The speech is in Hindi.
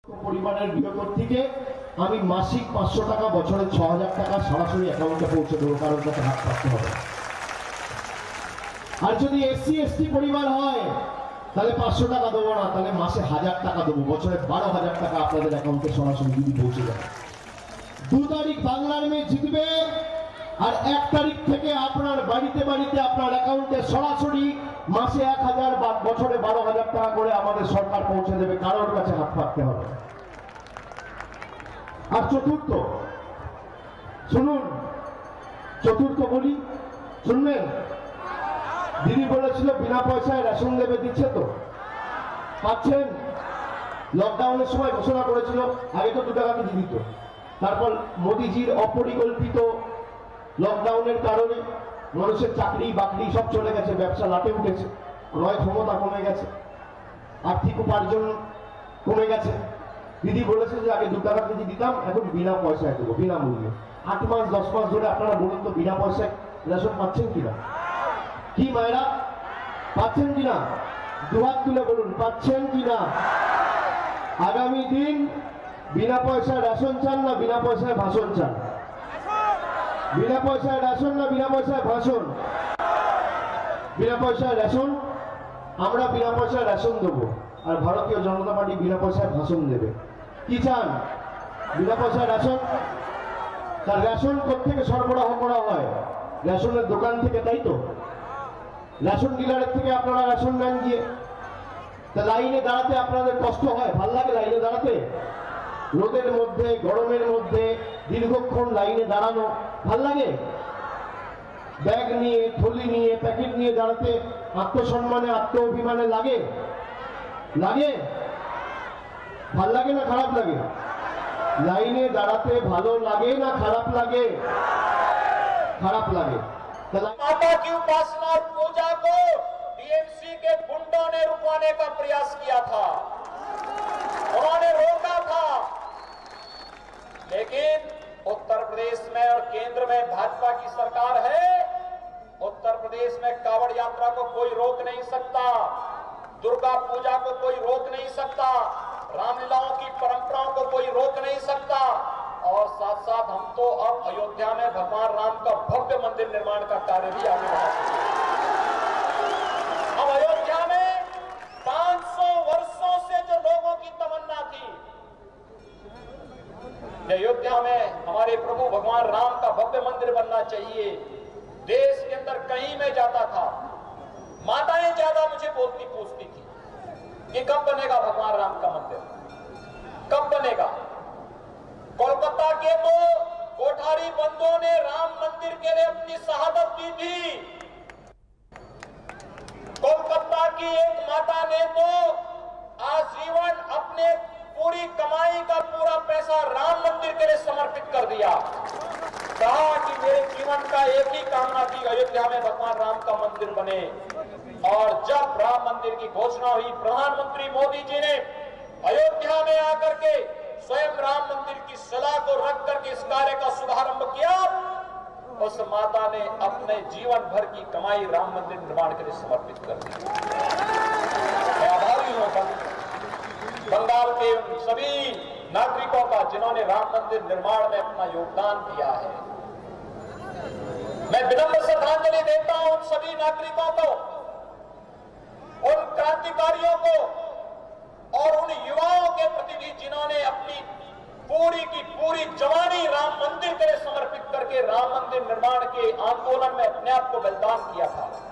পরিবারের গৃহকর্ত্রী থেকে আমি মাসিক 500 টাকা, বছরে 6000 টাকা সরাসরি অ্যাকাউন্টে পৌঁছে দেবো, কারোর কাছে হাত পাততে হবে। আর যদি এসসি এসটি পরিবার হয় তাহলে 500 টাকা দেবো না, তাহলে মাসে 1000 টাকা দেবো, বছরে 12,000 টাকা আপনাদের অ্যাকাউন্টে সরাসরি যদি পৌঁছে যায়। 2 তারিখ বাংলার মেয়ে জিতবে, আর 1 তারিখ থেকে আপনার বাড়িতে বাড়িতে আপনার অ্যাকাউন্টে সরাসরি মাসে 1000 বা বছরে 12,000 টাকা করে আমাদের সরকার পৌঁছে দেবে, কারোর কাছে হাত পাততে হবে। আর চতুর্থ শুনুন, চতুর্থ বলি, শুনবেন? দিদি বলেছিল বিনা পয়সায় রেশন দেবে, দিচ্ছে তো? পাচ্ছেন? লকডাউনের সময় ঘোষণা করেছিল, আগে তো 2 টাকা কেজি দিত, তারপর মোদিজির অপরিকল্পিত লকডাউনের কারণে মানুষের চাকরি বাকরি সব চলে গেছে, ব্যবসা লাটে উঠেছে, ক্রয় ক্ষমতা কমে গেছে, আর্থিক উপার্জন কমে গেছে। দিদি বলেছে যে আগে 2 টাকা কেজি দিতাম, এখন বিনা পয়সায় দেবো, বিনামূল্যে। 8 মাস 10 মাস ধরে আপনারা বলুন তো বিনা পয়সায় রেশন পাচ্ছেন কিনা? কি মায়েরা পাচ্ছেন কিনা? দুহাত তুলে বলুন, পাচ্ছেন কিনা? আগামী দিন বিনা পয়সায় রেশন চান না বিনা পয়সায় ভাষণ চান? বিনা পয়সায় রেশন না বিনা পয়সায় ভাষণ? বিনা পয়সায় রেশন। আমরা বিনা পয়সায় রেশন দেবো, আর ভারতীয় জনতা পার্টি বিনা পয়সায় ভাষণ দেবে। কি চান? বিনা পয়সায় রেশন। তার রেশন কোত্থেকে সরবরাহ করা হয়? রেশনের দোকান থেকে, তাই তো? রেশন ডিলারের থেকে আপনারা রেশন নেন গিয়ে। তা লাইনে দাঁড়াতে আপনাদের কষ্ট হয়? ভাল লাগে লাইনে দাঁড়াতে? রোদের মধ্যে, গরমের মধ্যে দীর্ঘক্ষণ লাইনে দাঁড়ানো ভাল লাগে? ব্যাগ নিয়ে, থলি নিয়ে, প্যাকেট নিয়ে দাঁড়াতে আত্মসম্মানে, আত্ম অভিমানে লাগে? লাগে? ভাল লাগে না খারাপ লাগে? লাইনে দাঁড়াতে ভালো লাগে না খারাপ লাগে? খারাप लगे। माता की उपासना और पूजा को टीएमसी के गुंडों ने रुकवाने का प्रयास किया था, उन्होंने रोका था, लेकिन उत्तर प्रदेश में और केंद्र में भाजपा की सरकार है। उत्तर प्रदेश में कावड़ यात्रा को कोई रोक नहीं सकता, दुर्गा पूजा को कोई रोक नहीं सकता, रामलीलाओं की परंपराओं को कोई रोक नहीं सकता। और साथ साथ हम तो अब अयोध्या में भगवान राम का भव्य मंदिर निर्माण का कार्य भी आगे बढ़ा सकते हैं। अब अयोध्या में 500 वर्षों से जो लोगों की तमन्ना थी, अयोध्या में हमारे प्रभु भगवान राम का भव्य मंदिर बनना चाहिए। देश के अंदर कहीं में जाता था, माताएं ज्यादा मुझे पूछती थी कि कब बनेगा भगवान राम का मंदिर, कब बनेगा। कोलकाता के तो कोठारी बंधुओं ने राम मंदिर के लिए अपनी शहादत दी थी। कोलकाता की एक माता ने तो आजीवन अपने पूरी कमाई का पूरा पैसा राम मंदिर के लिए समर्पित कर दिया। कहा कि मेरे जीवन का एक ही कामना थी, अयोध्या में भगवान राम का मंदिर बने। और जब राम मंदिर की घोषणा हुई, प्रधानमंत्री मोदी जी ने अयोध्या में आकर के स्वयं राम मंदिर की शिला को रख करके इस कार्य का शुभारंभ किया। उस माता ने अपने जीवन भर की कमाई राम मंदिर निर्माण के लिए समर्पित कर दी। मैं आभारी हूं बंगाल के उन सभी नागरिकों का जिन्होंने राम मंदिर निर्माण में अपना योगदान दिया है। मैं विनम्र श्रद्धांजलि देता हूं उन सभी नागरिकों को, उन क्रांतिकारियों को और उन युवाओं के प्रति भी जिन्होंने अपनी पूरी की पूरी जवानी राम मंदिर के लिए समर्पित करके राम मंदिर निर्माण के आंदोलन में अपने आप को बलिदान किया था।